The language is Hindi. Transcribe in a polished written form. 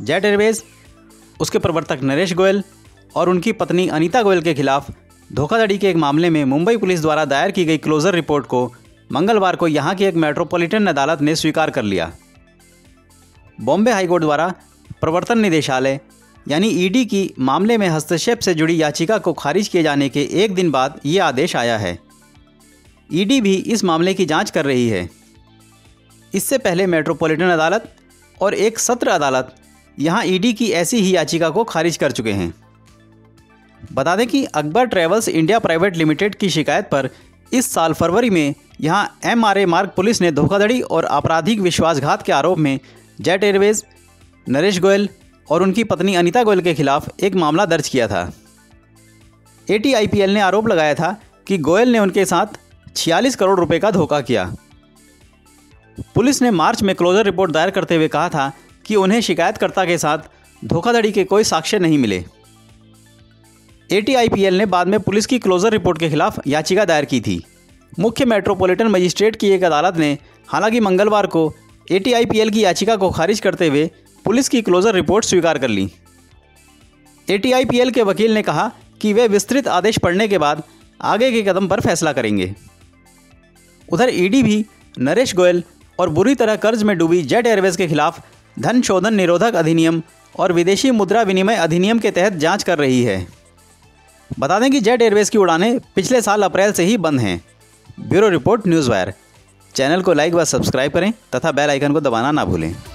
जेट एयरवेज, उसके प्रवर्तक नरेश गोयल और उनकी पत्नी अनीता गोयल के खिलाफ धोखाधड़ी के एक मामले में मुंबई पुलिस द्वारा दायर की गई क्लोजर रिपोर्ट को मंगलवार को यहां की एक मेट्रोपॉलिटन अदालत ने स्वीकार कर लिया। बॉम्बे हाईकोर्ट द्वारा प्रवर्तन निदेशालय यानी ईडी की मामले में हस्तक्षेप से जुड़ी याचिका को खारिज किए जाने के एक दिन बाद ये आदेश आया है। ईडी भी इस मामले की जांच कर रही है। इससे पहले मेट्रोपॉलिटन अदालत और एक सत्र अदालत यहां ईडी की ऐसी ही याचिका को खारिज कर चुके हैं। बता दें कि Akbar Travels India Private Limited की शिकायत पर इस साल फरवरी में यहां एमआरए मार्ग पुलिस ने धोखाधड़ी और आपराधिक विश्वासघात के आरोप में जेट एयरवेज, नरेश गोयल और उनकी पत्नी अनीता गोयल के खिलाफ एक मामला दर्ज किया था। एटीआईपीएल ने आरोप लगाया था कि गोयल ने उनके साथ 46 करोड़ रुपए का धोखा किया। पुलिस ने मार्च में क्लोजर रिपोर्ट दायर करते हुए कहा था कि उन्हें शिकायतकर्ता के साथ धोखाधड़ी के कोई साक्ष्य नहीं मिले। एटीआईपीएल ने बाद में पुलिस की क्लोजर रिपोर्ट के खिलाफ याचिका दायर की थी। मुख्य मेट्रोपॉलिटन मजिस्ट्रेट की एक अदालत ने हालांकि मंगलवार को एटीआईपीएल की याचिका को खारिज करते हुए पुलिस की क्लोजर रिपोर्ट स्वीकार कर ली। एटीआईपीएल के वकील ने कहा कि वे विस्तृत आदेश पढ़ने के बाद आगे के कदम पर फैसला करेंगे। उधर ईडी भी नरेश गोयल और बुरी तरह कर्ज में डूबी जेट एयरवेज के खिलाफ धन शोधन निरोधक अधिनियम और विदेशी मुद्रा विनिमय अधिनियम के तहत जांच कर रही है। बता दें कि जेट एयरवेज की उड़ानें पिछले साल अप्रैल से ही बंद हैं। Bureau report, news wire. Channel को लाइक व सब्सक्राइब करें तथा बेल आइकन को दबाना ना भूलें।